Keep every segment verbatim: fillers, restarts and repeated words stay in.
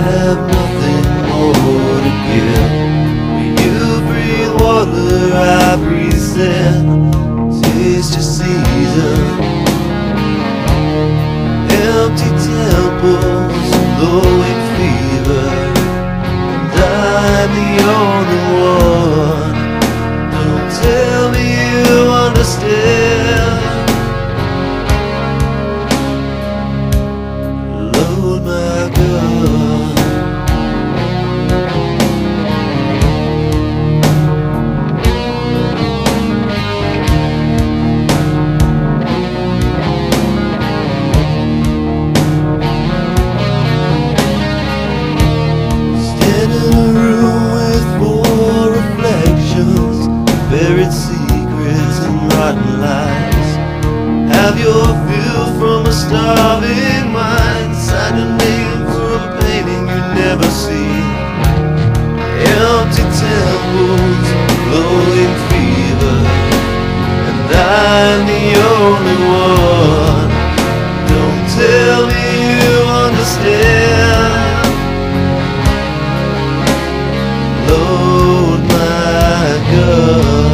have nothing more to give. When you breathe water, I breathe sand. Taste your season. Empty temples, glowing fever, and I'm the only one. Don't tell me you understand. Load my gun. Buried secrets and rotten lies. Have your fill from a starving mind. Sign a name for a painting you never see. Empty temples, glowing fever, and I'm the only one. Don't tell me you understand. Load my gun.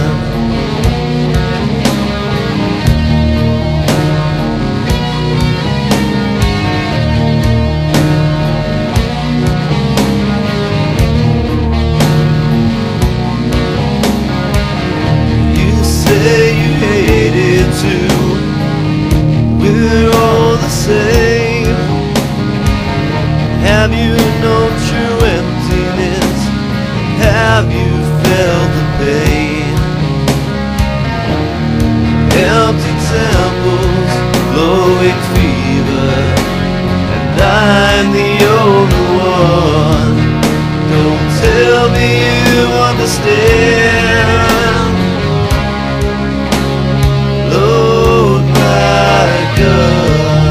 We're all the same. Have you known true emptiness? Have you felt the pain? Empty temples, glowing fever, and I'm the only one. Don't tell me you understand. Load my gun.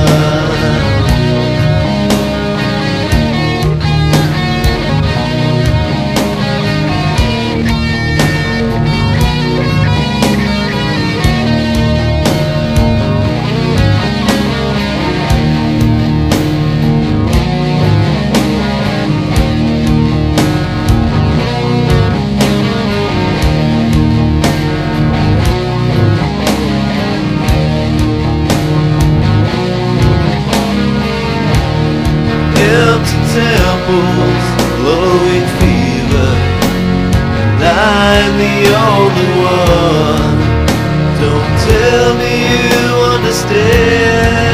Temples, glowing fever, and I'm the only one. Don't tell me you understand.